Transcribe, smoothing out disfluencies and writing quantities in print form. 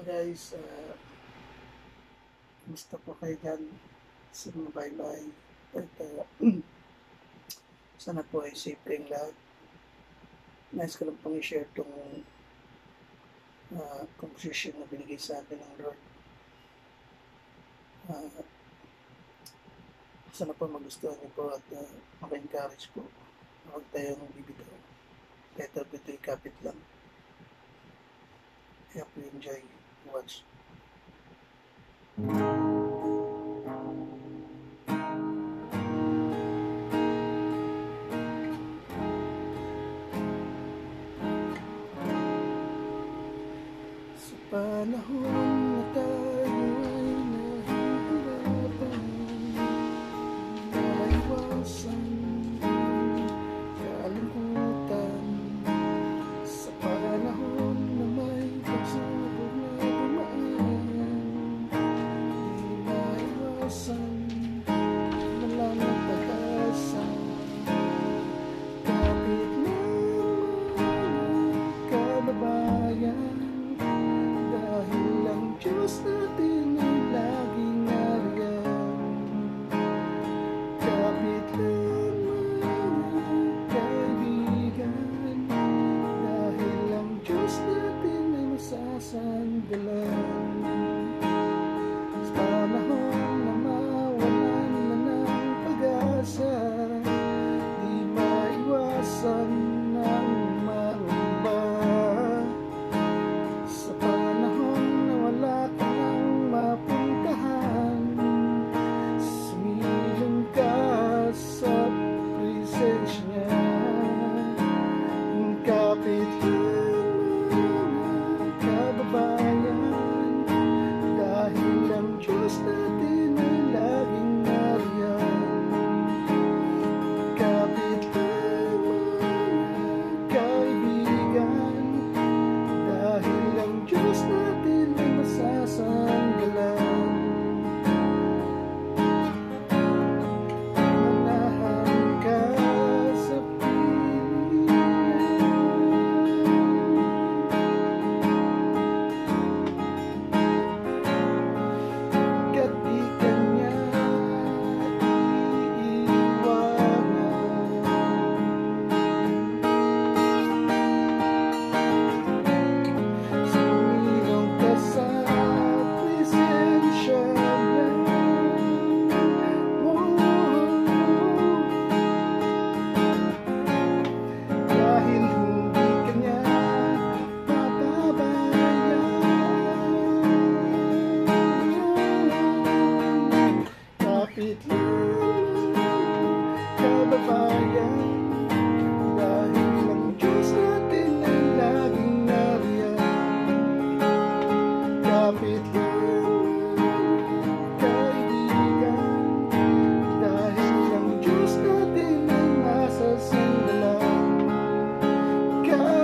guys, gusto po kayo dyan sa mga bye-bye at sana po ay safe kayong lahat. Nice ko lang pong i-share itong composition na binigay sa akin ng Lord. Sana po magustuhan niyo po at maka-encourage po. Huwag tayong bibitaw. Better po ito'y kapit lang. Kaya po enjoy, watch. Sa panahon na tayo'y nahihirapan, maiwasan kalungkutan. Sa panahon na may pagsubok na dumaan, di maiwasan walang pag-asa. Kapit ng mga kababayan, dahil ang Diyos natin ay laging nariyan. Kapit lang mga kaibigan, dahil ang Diyos natin ay masasandalan. Sa panahon na mawalan na ng pag-asa, di maiwasan ang maumba. Sa panahon na wala ka nang mapuntahan, sumilong ka sa presensya niya. Kapit lang mga kababayan, dahil ang Diyos natin ay laging nariyan. Kapit lang mga kaibigan, dahil ang Diyos natin ay masasanggalan. Manahan ka sa piling, kat di ka niya iiwanan. Sumilong ka sa presensya niya. Dahil hindi ka niya papabayaan. Kapit lang kababayan, dahil ang Diyos natin ay laging nariyan. Kapit lang kaibigan, dahil ang Diyos natin ay masasandalan.